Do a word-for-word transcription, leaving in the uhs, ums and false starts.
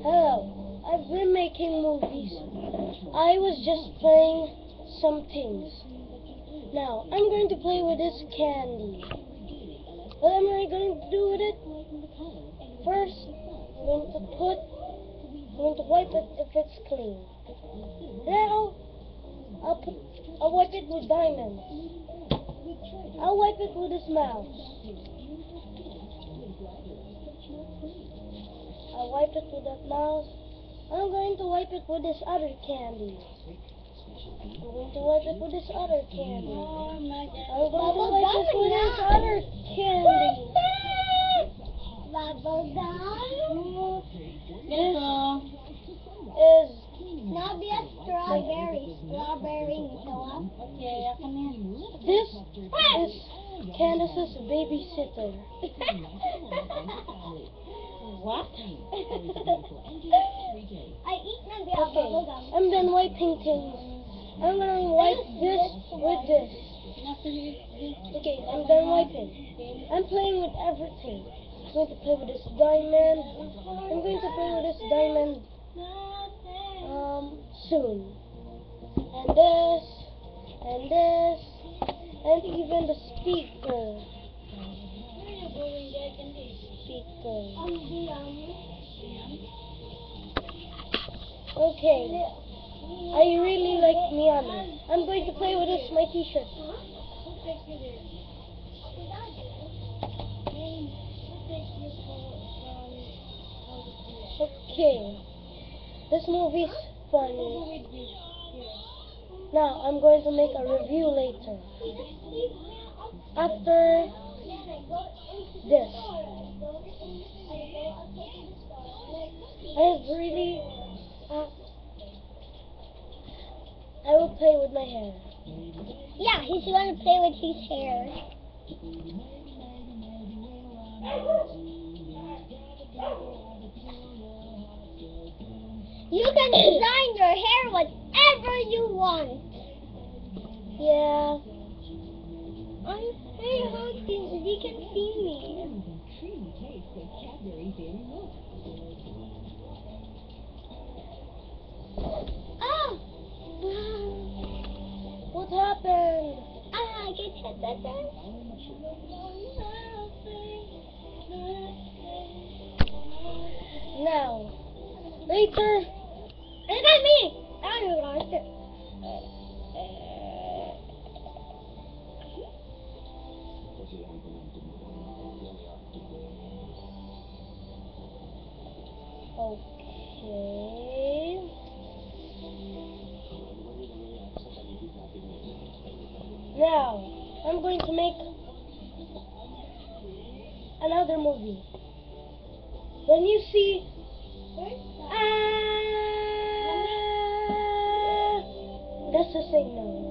Hello, I've been making movies. I was just playing some things. Now, I'm going to play with this candy. What am I going to do with it? First, I'm going to put, I'm going to wipe it if it's clean. Now, I'll put, I'll wipe it with diamonds. I'll wipe it with this mouse. I'll wipe it with that mouse. I'm going to wipe it with this other candy. I'm going to wipe it with this other candy. Oh my God. I'm going to wipe it with this other candy. Bubble gum. This is Not be a strawberry. Strawberry, Noah. Okay, ako na. this is Candace's babysitter. What? I eat na the Okay, bubble gum. I'm done wiping things. I'm gonna wipe this with this. Okay, I'm done wiping. I'm playing with everything. I'm going to play with this diamond. I'm going to play with this diamond um soon. And this, and this, and even the speaker. Speaker. Okay. I really like Miami. I'm going to play with this, my t-shirt. Okay. This movie's funny. Now, I'm going to make a review later. After this. I really... Uh, I will play with my hair. Yeah, he's going to play with his hair. You can design your hair whatever you want. Yeah. I'm hey, how can you can see me? Oh! What happened? Ah, I get hit that time. Now, later. Look at me! I lost it. Okay. Now, I'm going to make another movie. When you see, ah, that's the signal.